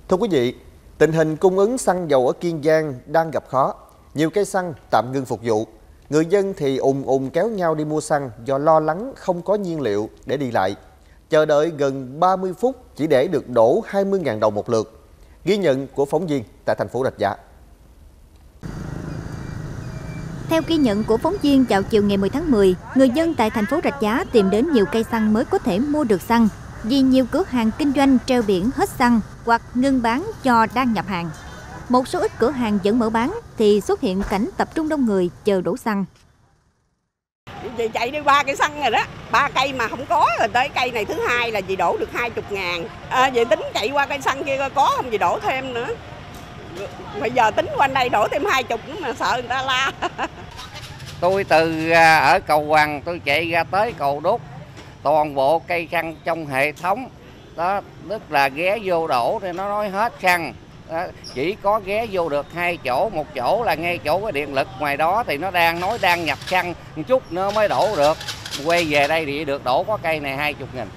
Thưa quý vị, tình hình cung ứng xăng dầu ở Kiên Giang đang gặp khó. Nhiều cây xăng tạm ngưng phục vụ. Người dân thì ùn kéo nhau đi mua xăng do lo lắng không có nhiên liệu để đi lại. Chờ đợi gần 30 phút chỉ để được đổ 20.000 đồng một lượt. Ghi nhận của phóng viên tại thành phố Rạch Giá. Theo ghi nhận của phóng viên, vào chiều ngày 10 tháng 10, người dân tại thành phố Rạch Giá tìm đến nhiều cây xăng mới có thể mua được xăng, vì nhiều cửa hàng kinh doanh treo biển hết xăng hoặc ngưng bán do đang nhập hàng. Một số ít cửa hàng vẫn mở bán thì xuất hiện cảnh tập trung đông người chờ đổ xăng. Chị chạy đi 3 cây xăng rồi đó, 3 cây mà không có rồi tới cây này thứ hai là chị đổ được 20.000. Vậy tính chạy qua cây xăng kia có không chị đổ thêm nữa. Bây giờ tính quanh đây đổ thêm 20 nữa mà sợ người ta la. Tôi từ ở cầu Hoàng tôi chạy ra tới cầu Đúc, toàn bộ cây xăng trong hệ thống đó, tức là ghé vô đổ thì nó nói hết xăng. Đó, chỉ có ghé vô được 2 chỗ, một chỗ là ngay chỗ cái điện lực, ngoài đó thì nó đang nhập xăng một chút nữa mới đổ được. Quay về đây thì được đổ có cây này 20.000.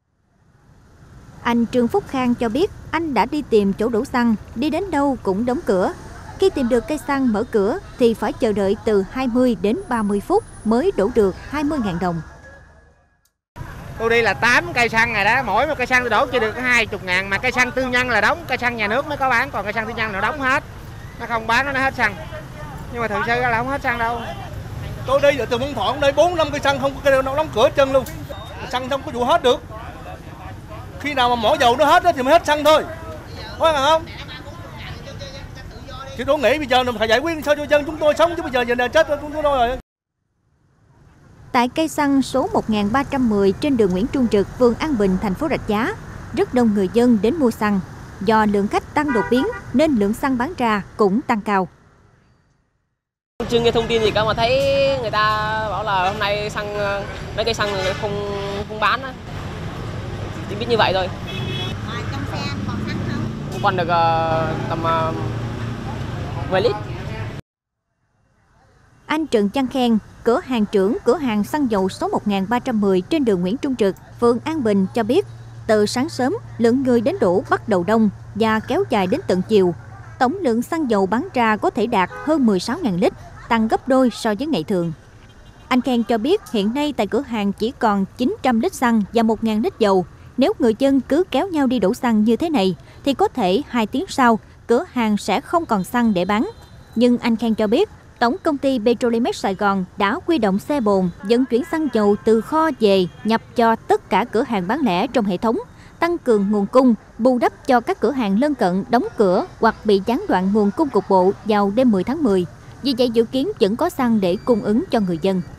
Anh Trương Phúc Khang cho biết anh đã đi tìm chỗ đổ xăng, đi đến đâu cũng đóng cửa. Khi tìm được cây xăng mở cửa thì phải chờ đợi từ 20 đến 30 phút mới đổ được 20.000 đồng. Tôi đi là 8 cây xăng rồi đó, mỗi một cây xăng tôi đổ chỉ được 20.000, mà cây xăng tư nhân là đóng, cây xăng nhà nước mới có bán, còn cây xăng tư nhân nó đóng hết. Nó không bán nó hết xăng. Nhưng mà thực sự là không hết xăng đâu. Tôi đi từ Mông Thọ đây 4-5 cây xăng không có cây nào đóng cửa chân luôn. Xăng không có vụ hết được. Khi nào mà mỏ dầu nó hết thì mới hết xăng thôi. Có không? Thì tôi nghĩ bây giờ mình phải giải quyết sao cho dân chúng tôi sống, chứ bây giờ này chết chúng tôi rồi. Tại cây xăng số 1310 trên đường Nguyễn Trung Trực, phường An Bình, thành phố Rạch Giá, rất đông người dân đến mua xăng. Do lượng khách tăng đột biến nên lượng xăng bán ra cũng tăng cao. Chưa nghe thông tin gì cả mà thấy người ta bảo là hôm nay xăng mấy cây xăng không bán á. Chỉ biết như vậy thôi. Trong xe còn xăng không? Còn được tầm 10 lít. Anh Trần Văn Khen, cửa hàng trưởng cửa hàng xăng dầu số 1310 trên đường Nguyễn Trung Trực, phường An Bình cho biết, từ sáng sớm, lượng người đến đổ bắt đầu đông và kéo dài đến tận chiều. Tổng lượng xăng dầu bán ra có thể đạt hơn 16.000 lít, tăng gấp đôi so với ngày thường. Anh Khen cho biết hiện nay tại cửa hàng chỉ còn 900 lít xăng và 1.000 lít dầu. Nếu người dân cứ kéo nhau đi đổ xăng như thế này, thì có thể 2 tiếng sau, cửa hàng sẽ không còn xăng để bán. Nhưng anh Khen cho biết, Tổng công ty Petrolimex Sài Gòn đã huy động xe bồn vận chuyển xăng dầu từ kho về nhập cho tất cả cửa hàng bán lẻ trong hệ thống, tăng cường nguồn cung, bù đắp cho các cửa hàng lân cận đóng cửa hoặc bị gián đoạn nguồn cung cục bộ vào đêm 10 tháng 10. Vì vậy dự kiến vẫn có xăng để cung ứng cho người dân.